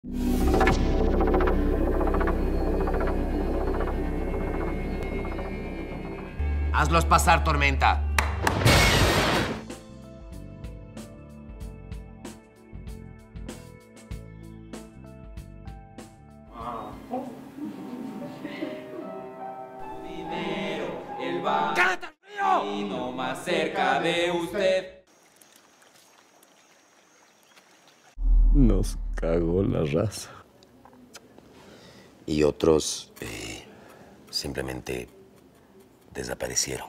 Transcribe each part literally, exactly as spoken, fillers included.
Hazlos pasar, Tormenta. Dinero, el va. ¡Cállate, río! Y no más cerca de usted. Nos cagó la raza. Y otros eh, simplemente desaparecieron.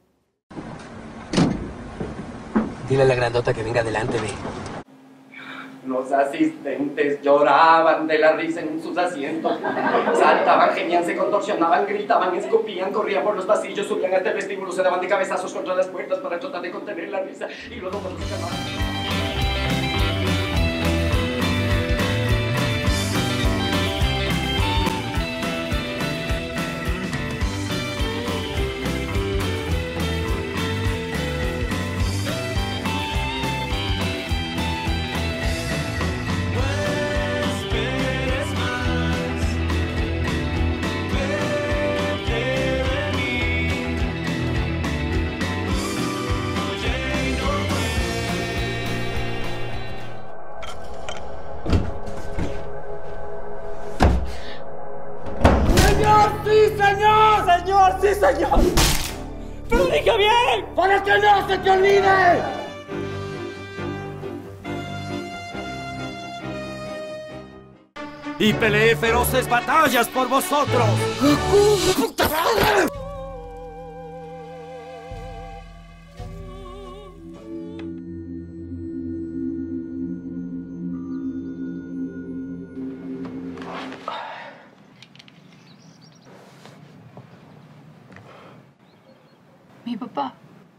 Dile a la grandota que venga adelante, ve. Los asistentes lloraban de la risa en sus asientos. Saltaban, gemían, se contorsionaban, gritaban, escupían, corrían por los pasillos, subían hasta el vestíbulo, se daban de cabezazos contra las puertas para tratar de contener la risa. Y luego cuando se calmaban... ¡Sí, señor! ¡Señor, sí, señor! ¡Pero diga bien! ¡Para que no se te olvide! Y peleé feroces batallas por vosotros. ¡Puta madre! Mi papá.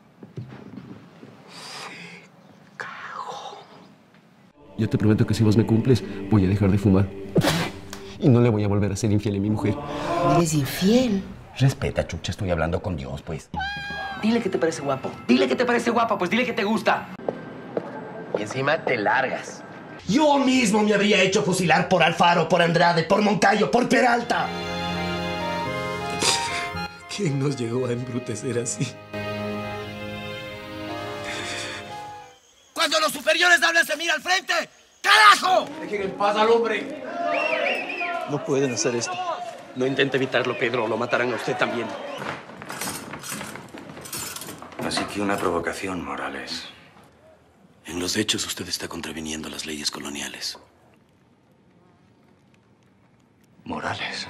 Yo te prometo que si vos me cumples, voy a dejar de fumar. Y no le voy a volver a ser infiel a mi mujer. ¿Eres infiel? Respeta, chucha, estoy hablando con Dios, pues. Dile que te parece guapo. Dile que te parece guapo, pues dile que te gusta. Y encima te largas. Yo mismo me habría hecho fusilar por Alfaro, por Andrade, por Moncayo, por Peralta. ¿Quién nos llegó a embrutecer así? Cuando los superiores hablan, se mira al frente. ¡Carajo! Dejen en paz al hombre. No pueden hacer esto. No intente evitarlo, Pedro. Lo matarán a usted también. Así que una provocación, Morales. En los hechos usted está contraviniendo las leyes coloniales. Morales.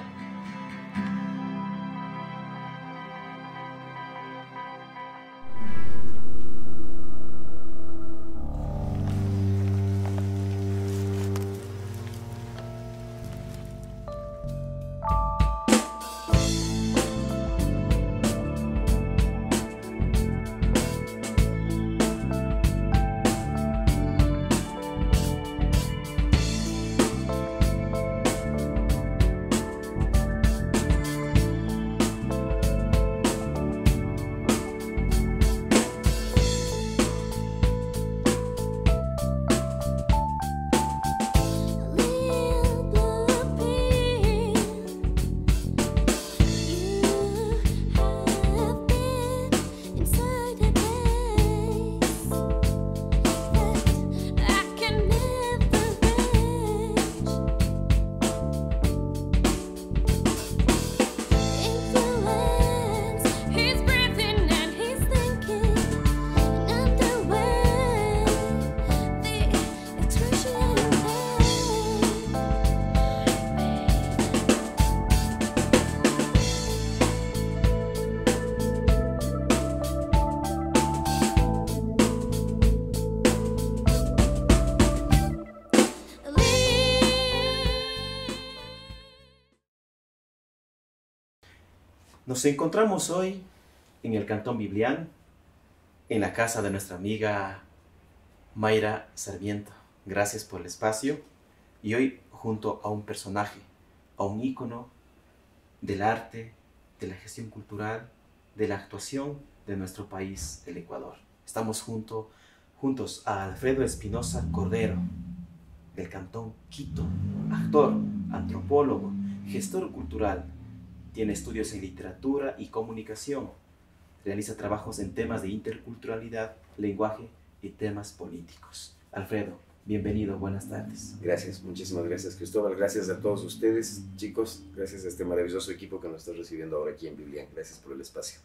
Nos encontramos hoy en el Cantón Biblián, en la casa de nuestra amiga Mayra Sarmiento. Gracias por el espacio. Y hoy junto a un personaje, a un ícono del arte, de la gestión cultural, de la actuación de nuestro país, el Ecuador. Estamos junto, juntos a Alfredo Espinosa Cordero. del Cantón Quito, actor, antropólogo, gestor cultural, tiene estudios en literatura y comunicación, realiza trabajos en temas de interculturalidad, lenguaje y temas políticos. Alfredo, bienvenido, buenas tardes. Gracias, muchísimas gracias, Cristóbal. Gracias a todos ustedes, chicos. Gracias a este maravilloso equipo que nos está recibiendo ahora aquí en Biblian. Gracias por el espacio.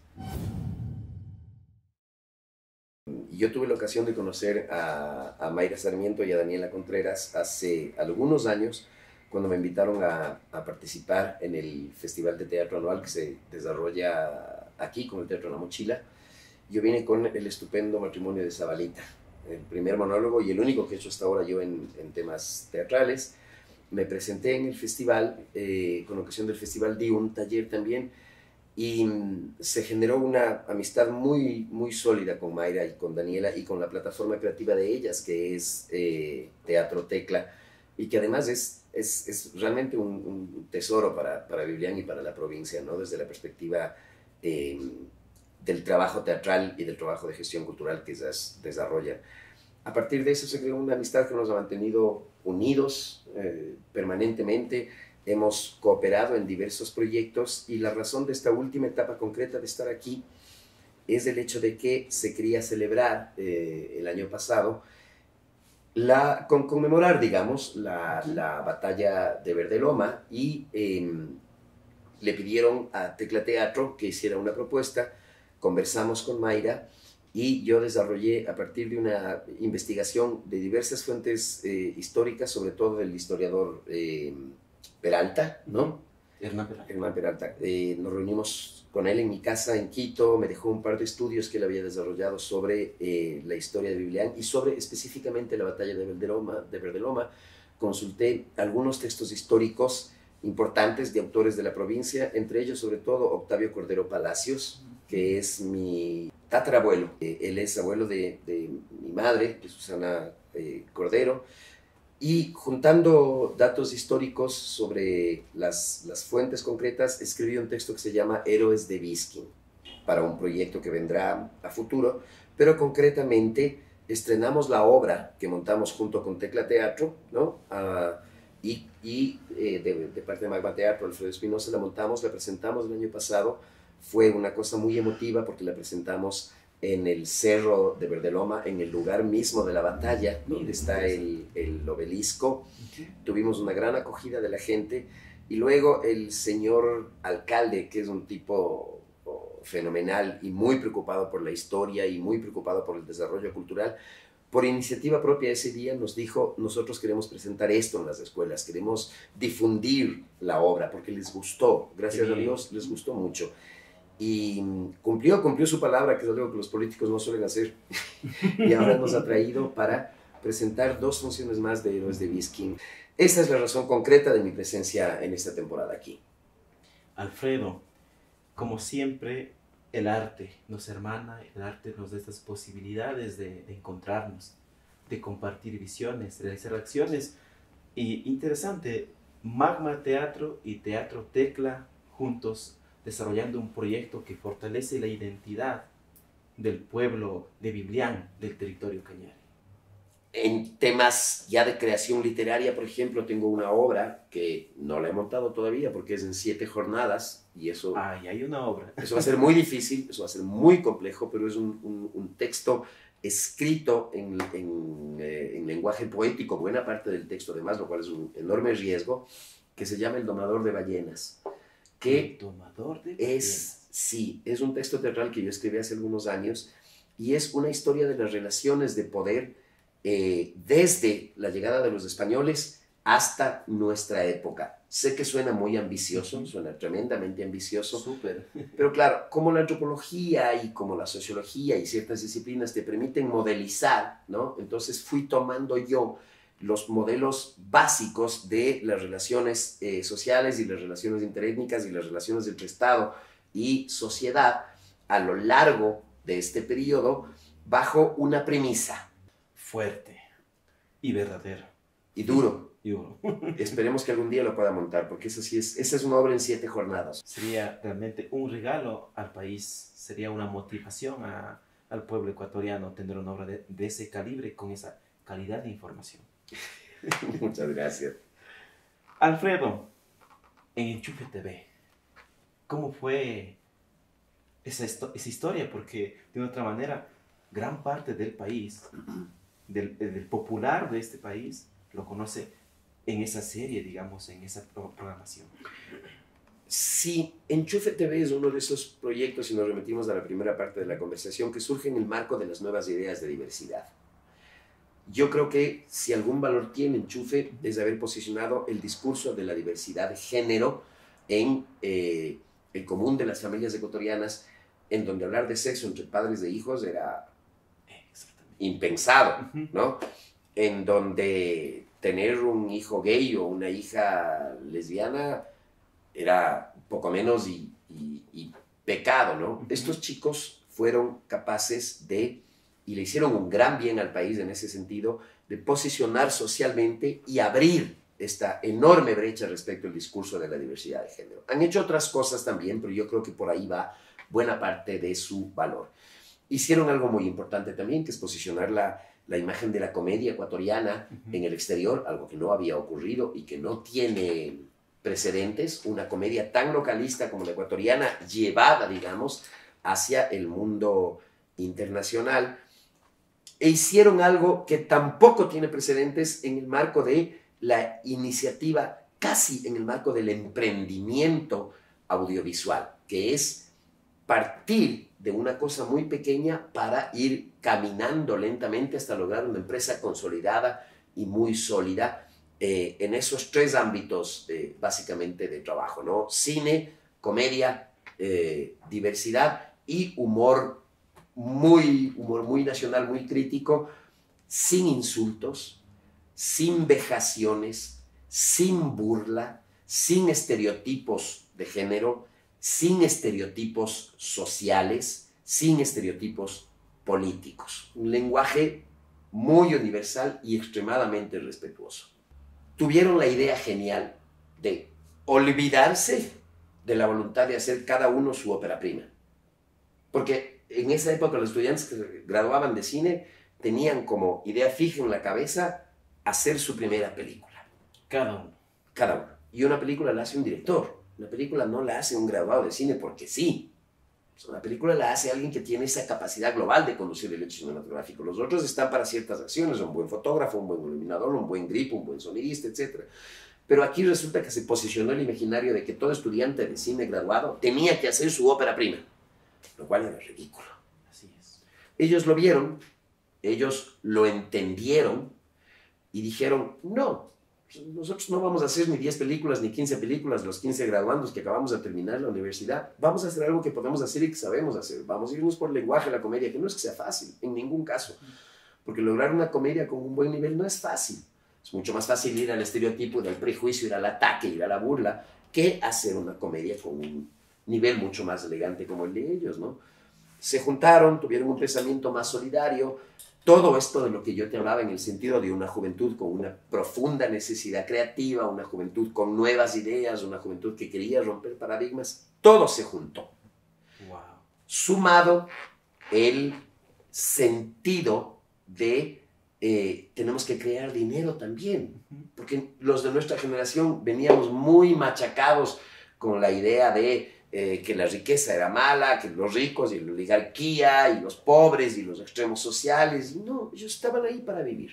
Yo tuve la ocasión de conocer a, a Mayra Sarmiento y a Daniela Contreras hace algunos años, cuando me invitaron a, a participar en el Festival de Teatro Anual que se desarrolla aquí con el Teatro La Mochila. Yo vine con el estupendo Matrimonio de Zabalita, el primer monólogo y el único que he hecho hasta ahora yo en, en temas teatrales. Me presenté en el festival, eh, con ocasión del festival di un taller también, y se generó una amistad muy, muy sólida con Mayra y con Daniela y con la plataforma creativa de ellas, que es eh, Teatro Tecla, y que además es, es, es realmente un, un tesoro para, para Biblian y para la provincia, ¿no? Desde la perspectiva eh, del trabajo teatral y del trabajo de gestión cultural que ellas desarrollan. A partir de eso se creó una amistad que nos ha mantenido unidos eh, permanentemente. Hemos cooperado en diversos proyectos y la razón de esta última etapa concreta de estar aquí es el hecho de que se quería celebrar eh, el año pasado, la, con, conmemorar, digamos, la, la batalla de Verdeloma y eh, le pidieron a Tecla Teatro que hiciera una propuesta, conversamos con Mayra y yo desarrollé a partir de una investigación de diversas fuentes eh, históricas, sobre todo del historiador eh, Peralta, ¿no? Hernán Peralta. Hernán Peralta. Eh, nos reunimos con él en mi casa en Quito, me dejó un par de estudios que él había desarrollado sobre eh, la historia de Biblian y sobre específicamente la batalla de Verdeloma, de Verdeloma. Consulté algunos textos históricos importantes de autores de la provincia, entre ellos sobre todo Octavio Cordero Palacios, que es mi tatarabuelo. Eh, él es abuelo de, de mi madre, de Susana eh, Cordero. Y juntando datos históricos sobre las, las fuentes concretas, escribí un texto que se llama Héroes de Biskin, para un proyecto que vendrá a futuro, pero concretamente estrenamos la obra que montamos junto con Tecla Teatro, ¿no? Uh, y, y eh, de, de parte de Magma Teatro, Alfredo Espinosa, la montamos, la presentamos el año pasado. Fue una cosa muy emotiva porque la presentamos en el cerro de Verdeloma, en el lugar mismo de la batalla, donde está el, el obelisco. Tuvimos una gran acogida de la gente y luego el señor alcalde, que es un tipo oh, fenomenal y muy preocupado por la historia y muy preocupado por el desarrollo cultural, por iniciativa propia ese día nos dijo: nosotros queremos presentar esto en las escuelas, queremos difundir la obra porque les gustó, gracias a Dios les gustó mucho. Y cumplió, cumplió su palabra, que es algo que los políticos no suelen hacer. Y ahora nos ha traído para presentar dos funciones más de Héroes de Biskin. Esa es la razón concreta de mi presencia en esta temporada aquí. Alfredo, como siempre, el arte nos hermana, el arte nos da estas posibilidades de, de encontrarnos, de compartir visiones, realizar acciones. Y interesante, Magma Teatro y Teatro Tecla juntos, desarrollando un proyecto que fortalece la identidad del pueblo de Biblian, del territorio cañari. En temas ya de creación literaria, por ejemplo, tengo una obra que no la he montado todavía porque es en siete jornadas y eso... Ah, y hay una obra. Eso va a ser muy difícil, eso va a ser muy complejo, pero es un, un, un texto escrito en, en, eh, en lenguaje poético, buena parte del texto además, lo cual es un enorme riesgo, que se llama El Domador de Ballenas. Que Domador de es, sí, es un texto teatral que yo escribí hace algunos años y es una historia de las relaciones de poder eh, desde la llegada de los españoles hasta nuestra época. Sé que suena muy ambicioso, suena tremendamente ambicioso, Súper. pero claro, como la antropología y como la sociología y ciertas disciplinas te permiten modelizar, ¿no? Entonces fui tomando yo los modelos básicos de las relaciones eh, sociales y las relaciones interétnicas y las relaciones entre Estado y sociedad a lo largo de este periodo bajo una premisa. Fuerte y verdadero. Y duro. Y duro. Esperemos que algún día lo pueda montar, porque esa, sí es, esa es una obra en siete jornadas. Sería realmente un regalo al país, sería una motivación a, al pueblo ecuatoriano tener una obra de, de ese calibre con esa calidad de información. Muchas gracias. Alfredo, en Enchufe T V, ¿cómo fue esa, esa historia? Porque de otra manera, gran parte del país, del, del popular de este país, lo conoce en esa serie, digamos, en esa programación. Sí, Enchufe T V es uno de esos proyectos, si nos remitimos a la primera parte de la conversación, que surge en el marco de las nuevas ideas de diversidad. Yo creo que si algún valor tiene Enchufe es haber posicionado el discurso de la diversidad de género en eh, el común de las familias ecuatorianas, en donde hablar de sexo entre padres e hijos era impensado, ¿no? En donde tener un hijo gay o una hija lesbiana era poco menos y, y, y pecado, ¿no? Uh-huh. Estos chicos fueron capaces de, y le hicieron un gran bien al país en ese sentido, de posicionar socialmente y abrir esta enorme brecha respecto al discurso de la diversidad de género. Han hecho otras cosas también, pero yo creo que por ahí va buena parte de su valor. Hicieron algo muy importante también, que es posicionar la, la imagen de la comedia ecuatoriana uh-huh. en el exterior, algo que no había ocurrido y que no tiene precedentes, una comedia tan localista como la ecuatoriana, llevada, digamos, hacia el mundo internacional. E hicieron algo que tampoco tiene precedentes en el marco de la iniciativa, casi en el marco del emprendimiento audiovisual, que es partir de una cosa muy pequeña para ir caminando lentamente hasta lograr una empresa consolidada y muy sólida eh, en esos tres ámbitos eh, básicamente de trabajo, ¿no? Cine, comedia, eh, diversidad y humor muy, humor muy nacional, muy crítico, sin insultos, sin vejaciones, sin burla, sin estereotipos de género, sin estereotipos sociales, sin estereotipos políticos. Un lenguaje muy universal y extremadamente respetuoso. Tuvieron la idea genial de olvidarse de la voluntad de hacer cada uno su ópera prima. Porque en esa época los estudiantes que graduaban de cine tenían como idea fija en la cabeza hacer su primera película. Cada uno. Cada uno. Y una película la hace un director. Una película no la hace un graduado de cine porque sí. Una película la hace alguien que tiene esa capacidad global de conducir el hecho cinematográfico. Los otros están para ciertas acciones, un buen fotógrafo, un buen iluminador, un buen grip, un buen sonidista, etcétera. Pero aquí resulta que se posicionó el imaginario de que todo estudiante de cine graduado tenía que hacer su ópera prima, lo cual era ridículo. Así es. Ellos lo vieron, ellos lo entendieron y dijeron, no, nosotros no vamos a hacer ni diez películas ni quince películas, los quince graduandos que acabamos de terminar la universidad. Vamos a hacer algo que podemos hacer y que sabemos hacer. Vamos a irnos por el lenguaje de la comedia, que no es que sea fácil, en ningún caso. Porque lograr una comedia con un buen nivel no es fácil. Es mucho más fácil ir al estereotipo, ir al prejuicio, ir al ataque, ir a la burla, que hacer una comedia con un nivel mucho más elegante como el de ellos, ¿no? Se juntaron, tuvieron un pensamiento más solidario. Todo esto de lo que yo te hablaba en el sentido de una juventud con una profunda necesidad creativa, una juventud con nuevas ideas, una juventud que quería romper paradigmas, todo se juntó. Wow. Sumado el sentido de eh, tenemos que crear dinero también, porque los de nuestra generación veníamos muy machacados con la idea de Eh, que la riqueza era mala, que los ricos y la oligarquía y los pobres y los extremos sociales. No, ellos estaban ahí para vivir.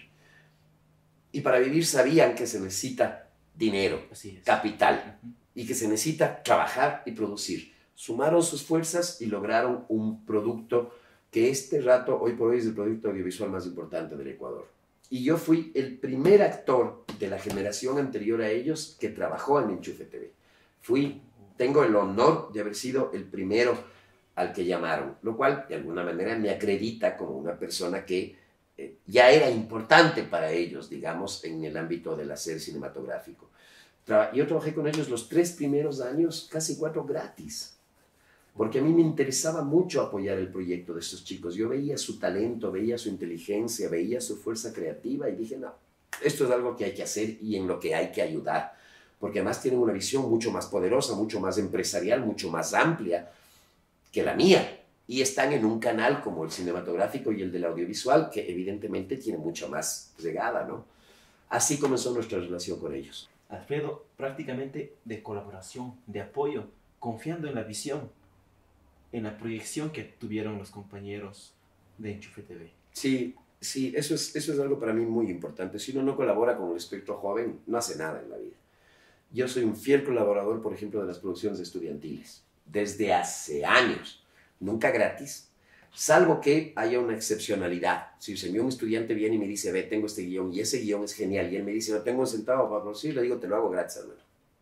Y para vivir sabían que se necesita dinero, Así es. capital, uh-huh. y que se necesita trabajar y producir. Sumaron sus fuerzas y lograron un producto que este rato, hoy por hoy, es el producto audiovisual más importante del Ecuador. Y yo fui el primer actor de la generación anterior a ellos que trabajó en Enchufe T V. Fui Tengo el honor de haber sido el primero al que llamaron, lo cual de alguna manera me acredita como una persona que eh, ya era importante para ellos, digamos, en el ámbito del hacer cinematográfico. Tra- yo trabajé con ellos los tres primeros años, casi cuatro gratis, porque a mí me interesaba mucho apoyar el proyecto de estos chicos. Yo veía su talento, veía su inteligencia, veía su fuerza creativa y dije, no, esto es algo que hay que hacer y en lo que hay que ayudar. Porque además tienen una visión mucho más poderosa, mucho más empresarial, mucho más amplia que la mía. Y están en un canal como el cinematográfico y el del audiovisual, que evidentemente tiene mucha más llegada, ¿no? Así comenzó nuestra relación con ellos. Alfredo, prácticamente de colaboración, de apoyo, confiando en la visión, en la proyección que tuvieron los compañeros de Enchufe T V. Sí, sí, eso es, eso es algo para mí muy importante. Si uno no colabora con el espectro joven, no hace nada en la vida. Yo soy un fiel colaborador, por ejemplo, de las producciones estudiantiles, desde hace años, nunca gratis, salvo que haya una excepcionalidad. Si se me un estudiante viene y me dice, ve, tengo este guión, y ese guión es genial, y él me dice, no tengo un centavo para producir, le digo, te lo hago gratis, hermano.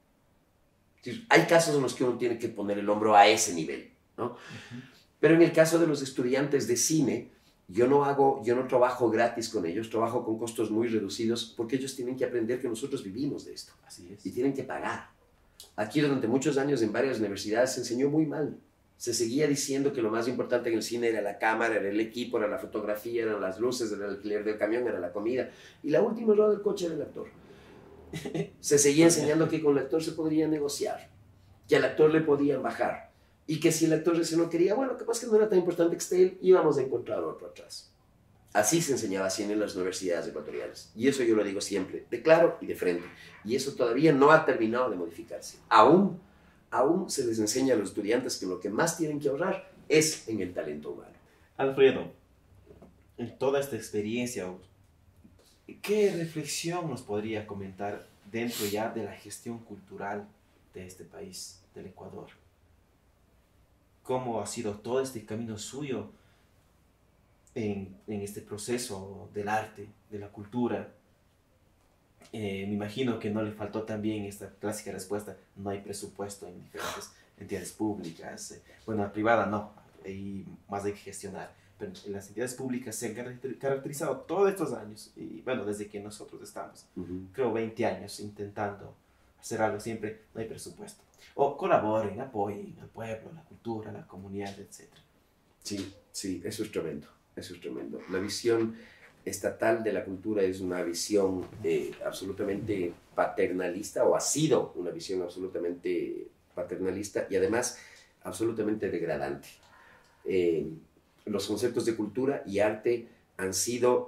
Hay casos en los que uno tiene que poner el hombro a ese nivel, ¿no? Uh-huh. Pero en el caso de los estudiantes de cine, yo no hago, yo no trabajo gratis con ellos, trabajo con costos muy reducidos, porque ellos tienen que aprender que nosotros vivimos de esto. Así es. Y tienen que pagar. Aquí durante muchos años en varias universidades se enseñó muy mal. Se seguía diciendo que lo más importante en el cine era la cámara, era el equipo, era la fotografía, eran las luces, era el alquiler del camión, era la comida. Y la última rueda del coche era el actor. Se seguía enseñando que con el actor se podría negociar, que al actor le podían bajar. Y que si el actor se no quería, bueno, capaz que no era tan importante que esté él, íbamos a encontrar otro atrás. Así se enseñaba cine en las universidades ecuatorianas. Y eso yo lo digo siempre, de claro y de frente. Y eso todavía no ha terminado de modificarse. Aún, aún se les enseña a los estudiantes que lo que más tienen que ahorrar es en el talento humano. Alfredo, en toda esta experiencia, ¿qué reflexión nos podría comentar dentro ya de la gestión cultural de este país, del Ecuador? ¿Cómo ha sido todo este camino suyo en, en este proceso del arte, de la cultura? Eh, me imagino que no le faltó también esta clásica respuesta, no hay presupuesto en diferentes entidades públicas. Eh, bueno, la privada no, hay más hay que gestionar, pero en las entidades públicas se han caracterizado todos estos años, y bueno, desde que nosotros estamos, uh-huh. creo veinte años intentando hacer algo, siempre no hay presupuesto. O colaboren, apoyen al pueblo, la cultura, la comunidad, etcétera. Sí, sí, eso es tremendo, eso es tremendo. La visión estatal de la cultura es una visión eh, absolutamente paternalista, o ha sido una visión absolutamente paternalista y además absolutamente degradante. Eh, los conceptos de cultura y arte han sido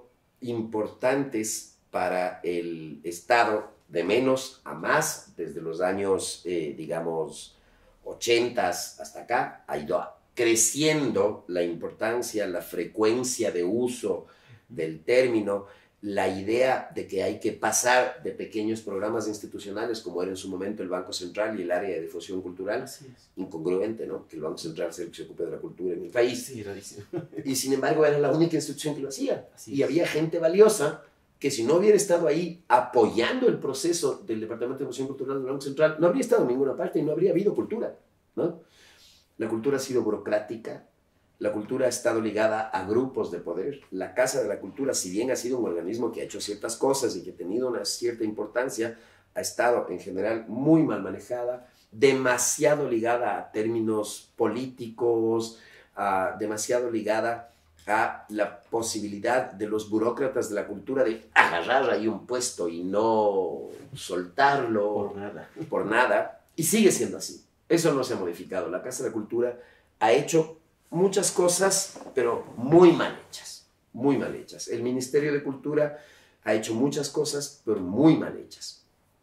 importantes para el Estado de menos a más, desde los años, eh, digamos, ochentas hasta acá, ha ido creciendo la importancia, la frecuencia de uso del término, la idea de que hay que pasar de pequeños programas institucionales, como era en su momento el Banco Central y el área de difusión cultural, incongruente, ¿no? Que el Banco Central sea el que se ocupe de la cultura en el país. Sí, rarísimo. Y sin embargo era la única institución que lo hacía. Así y es. Había gente valiosa que si no hubiera estado ahí apoyando el proceso del Departamento de Difusión Cultural del Banco Central, no habría estado en ninguna parte y no habría habido cultura, ¿no? La cultura ha sido burocrática, la cultura ha estado ligada a grupos de poder. La Casa de la Cultura, si bien ha sido un organismo que ha hecho ciertas cosas y que ha tenido una cierta importancia, ha estado en general muy mal manejada, demasiado ligada a términos políticos, uh, demasiado ligada a la posibilidad de los burócratas de la cultura de agarrar ahí un puesto y no soltarlo por nada. por nada, y sigue siendo así. Eso no se ha modificado. La Casa de la Cultura ha hecho muchas cosas, pero muy mal hechas, muy mal hechas. El Ministerio de Cultura ha hecho muchas cosas, pero muy mal hechas.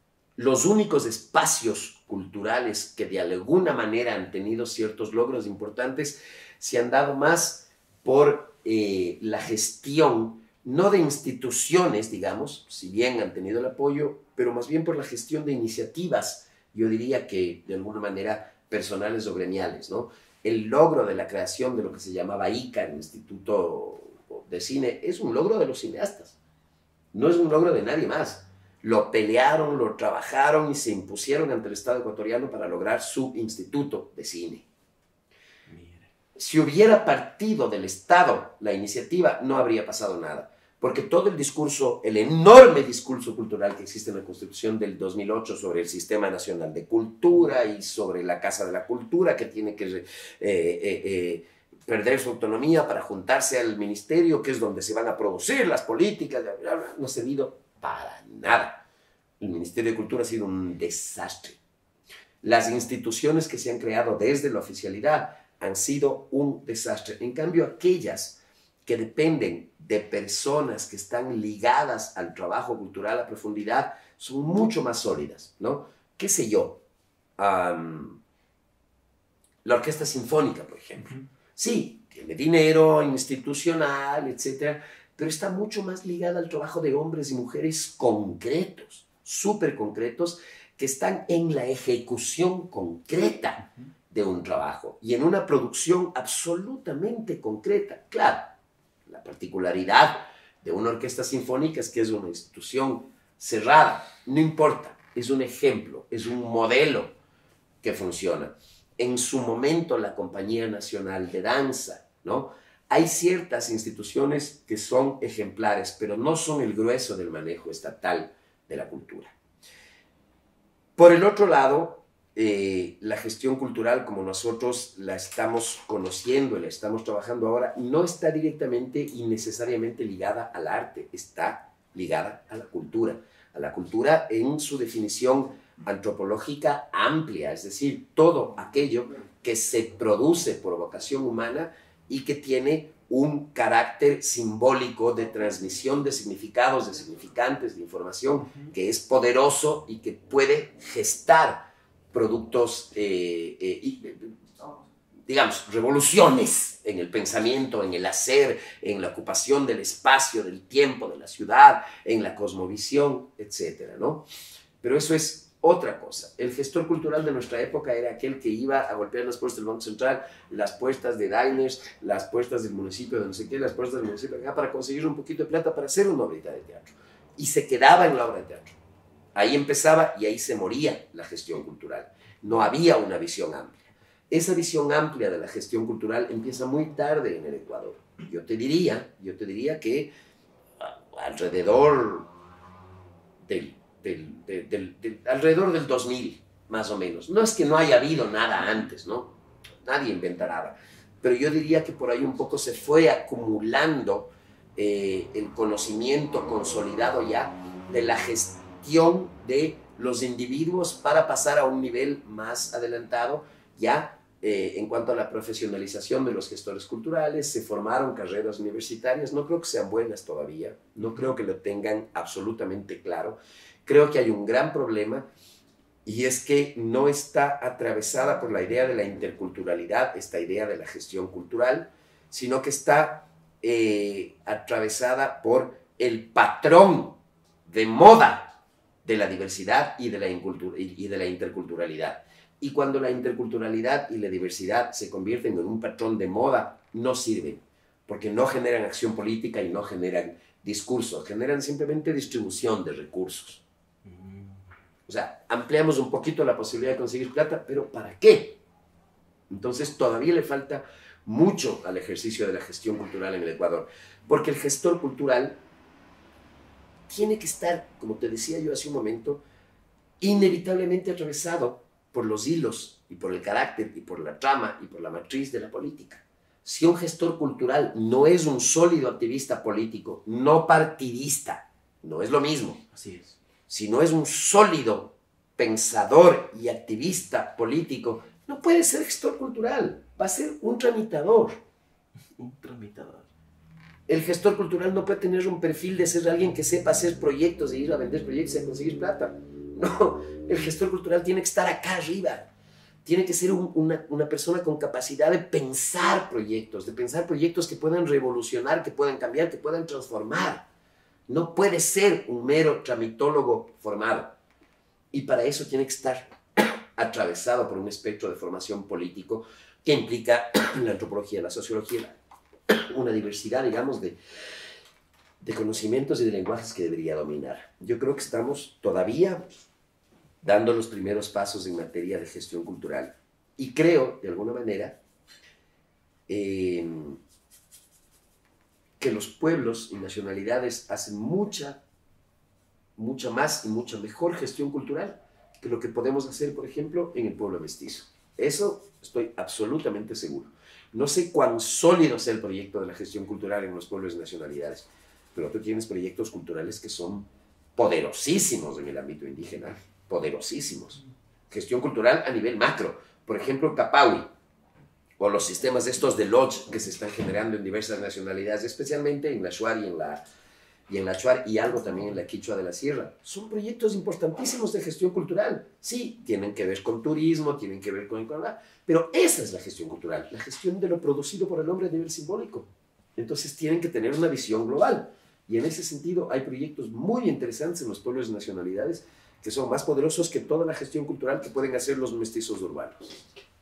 Los únicos espacios culturales que de alguna manera han tenido ciertos logros importantes se han dado más por eh, la gestión, no de instituciones, digamos, si bien han tenido el apoyo, pero más bien por la gestión de iniciativas, yo diría que de alguna manera personales o gremiales, ¿no? El logro de la creación de lo que se llamaba I C A, el Instituto de Cine, es un logro de los cineastas, no es un logro de nadie más. Lo pelearon, lo trabajaron y se impusieron ante el Estado ecuatoriano para lograr su Instituto de Cine. Si hubiera partido del Estado la iniciativa, no habría pasado nada, porque todo el discurso, el enorme discurso cultural que existe en la Constitución del dos mil ocho sobre el Sistema Nacional de Cultura y sobre la Casa de la Cultura, que tiene que eh, eh, eh, perder su autonomía para juntarse al ministerio, que es donde se van a producir las políticas, bla, bla, bla, no ha servido para nada. El Ministerio de Cultura ha sido un desastre. Las instituciones que se han creado desde la oficialidad han sido un desastre. En cambio, aquellas que dependen de personas que están ligadas al trabajo cultural a profundidad son mucho más sólidas, ¿no? ¿Qué sé yo? Um, la Orquesta Sinfónica, por ejemplo. Uh-huh. Sí, tiene dinero institucional, etcétera, pero está mucho más ligada al trabajo de hombres y mujeres concretos, súper concretos, que están en la ejecución concreta de un trabajo y en una producción absolutamente concreta. Claro, la particularidad de una orquesta sinfónica es que es una institución cerrada, no importa, es un ejemplo, es un modelo que funciona. En su momento la Compañía Nacional de Danza, ¿no? Hay ciertas instituciones que son ejemplares, pero no son el grueso del manejo estatal de la cultura. Por el otro lado, eh, la gestión cultural, como nosotros la estamos conociendo y la estamos trabajando ahora, no está directamente y necesariamente ligada al arte, está ligada a la cultura. A la cultura en su definición antropológica amplia, es decir, todo aquello que se produce por vocación humana y que tiene un carácter simbólico de transmisión de significados, de significantes, de información, que es poderoso y que puede gestar productos, eh, eh, y, digamos, revoluciones en el pensamiento, en el hacer, en la ocupación del espacio, del tiempo, de la ciudad, en la cosmovisión, etcétera, ¿no? Pero eso es otra cosa. El gestor cultural de nuestra época era aquel que iba a golpear las puertas del Banco Central, las puertas de diners, las puertas del municipio de no sé qué, las puertas del municipio de acá, para conseguir un poquito de plata para hacer una obra de teatro. Y se quedaba en la obra de teatro. Ahí empezaba y ahí se moría la gestión cultural. No había una visión amplia. Esa visión amplia de la gestión cultural empieza muy tarde en el Ecuador. Yo te diría, yo te diría que alrededor del Del, del, del, del, alrededor del dos mil, más o menos. No es que no haya habido nada antes, ¿no? Nadie inventa nada. Pero yo diría que por ahí un poco se fue acumulando eh, el conocimiento consolidado ya de la gestión de los individuos para pasar a un nivel más adelantado ya eh, en cuanto a la profesionalización de los gestores culturales. Se formaron carreras universitarias, no creo que sean buenas todavía, no creo que lo tengan absolutamente claro. Creo que hay un gran problema y es que no está atravesada por la idea de la interculturalidad, esta idea de la gestión cultural, sino que está eh, atravesada por el patrón de moda de la diversidad y de la, y de la interculturalidad. Y cuando la interculturalidad y la diversidad se convierten en un patrón de moda, no sirven, porque no generan acción política y no generan discurso, generan simplemente distribución de recursos. O sea, ampliamos un poquito la posibilidad de conseguir plata, pero ¿para qué? Entonces todavía le falta mucho al ejercicio de la gestión cultural en el Ecuador, porque el gestor cultural tiene que estar, como te decía yo hace un momento, inevitablemente atravesado por los hilos y por el carácter y por la trama y por la matriz de la política. Si un gestor cultural no es un sólido activista político, no partidista, no es lo mismo. Así es. Si no es un sólido pensador y activista político, no puede ser gestor cultural, va a ser un tramitador. Un tramitador. El gestor cultural no puede tener un perfil de ser alguien que sepa hacer proyectos, e ir a vender proyectos y a conseguir plata. No, el gestor cultural tiene que estar acá arriba. Tiene que ser un, una, una persona con capacidad de pensar proyectos, de pensar proyectos que puedan revolucionar, que puedan cambiar, que puedan transformar. No puede ser un mero tramitólogo formado. Y para eso tiene que estar atravesado por un espectro de formación político que implica la antropología, la sociología, una diversidad, digamos, de, de conocimientos y de lenguajes que debería dominar. Yo creo que estamos todavía dando los primeros pasos en materia de gestión cultural. Y creo, de alguna manera, eh, que los pueblos y nacionalidades hacen mucha, mucha más y mucha mejor gestión cultural que lo que podemos hacer, por ejemplo, en el pueblo mestizo. Eso estoy absolutamente seguro. No sé cuán sólido sea el proyecto de la gestión cultural en los pueblos y nacionalidades, pero tú tienes proyectos culturales que son poderosísimos en el ámbito indígena, poderosísimos. Gestión cultural a nivel macro. Por ejemplo, Capaui, o los sistemas estos de lodge que se están generando en diversas nacionalidades, especialmente en la Shuar y en la, y en la Shuar y algo también en la Quichua de la Sierra. Son proyectos importantísimos de gestión cultural. Sí, tienen que ver con turismo, tienen que ver con... con la, pero esa es la gestión cultural, la gestión de lo producido por el hombre a nivel simbólico. Entonces tienen que tener una visión global. Y en ese sentido hay proyectos muy interesantes en los pueblos y nacionalidades que son más poderosos que toda la gestión cultural que pueden hacer los mestizos urbanos.